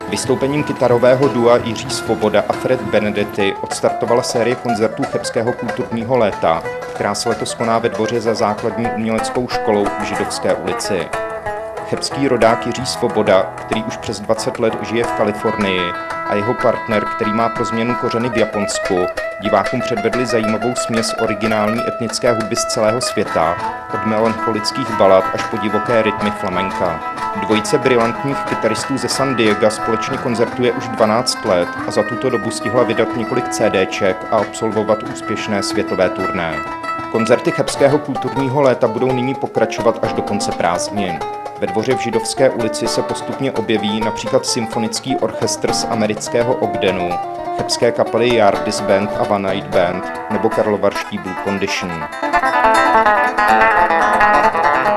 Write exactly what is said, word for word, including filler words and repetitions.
Vystoupením kytarového dua Jiří Svoboda a Fred Benedetti odstartovala série koncertů Chebského kulturního léta, která se letos koná ve dvoře za základní uměleckou školou v Židovské ulici. Chebský rodák Jiří Svoboda, který už přes dvacet let žije v Kalifornii, a jeho partner, který má pro změnu kořeny v Japonsku, divákům předvedli zajímavou směs originální etnické hudby z celého světa, od melancholických balad až po divoké rytmy flamenka. Dvojice brilantních kytaristů ze San Diega společně koncertuje už dvanáct let a za tuto dobu stihla vydat několik CDček a absolvovat úspěšné světové turné. Koncerty Chebského kulturního léta budou nyní pokračovat až do konce prázdnin. Ve dvoře v Židovské ulici se postupně objeví například symfonický orchestr z amerického Ogdenu, chebské kapely Yardis Band a One Night Band nebo karlovarští Blue Condition.